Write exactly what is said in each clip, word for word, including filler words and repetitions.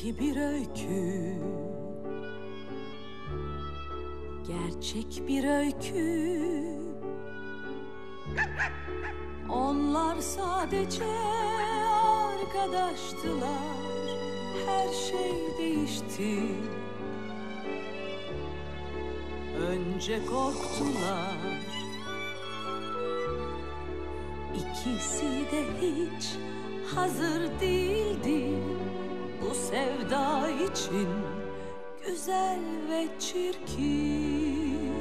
Eski bir öykü, gerçek bir öykü. Onlar sadece arkadaştılar, her şey değişti. Önce korktular, İkisi de hiç hazır değildi bu sevda için, güzel ve çirkin.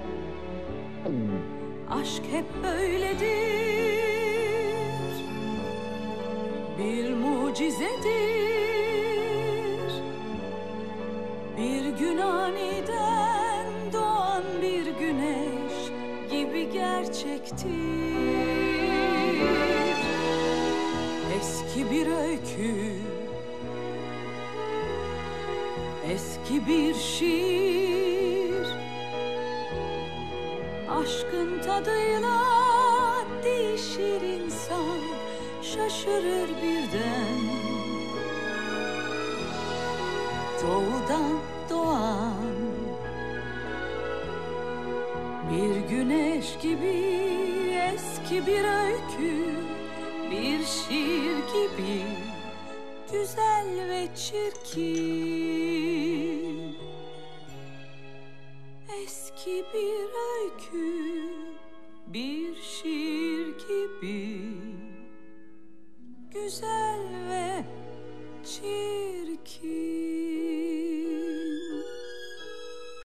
Aşk hep böyledir, bir mucizedir. Bir gün aniden doğan bir güneş gibi gerçektir. Eski bir öykü, eski bir şiir, aşkın tadıyla değişir insan, şaşırır birden. Doğudan doğan bir güneş gibi, eski bir öykü, bir şiir gibi, güzel ve çirkin. Eski bir öykü, bir şiir gibi, güzel ve çirkin.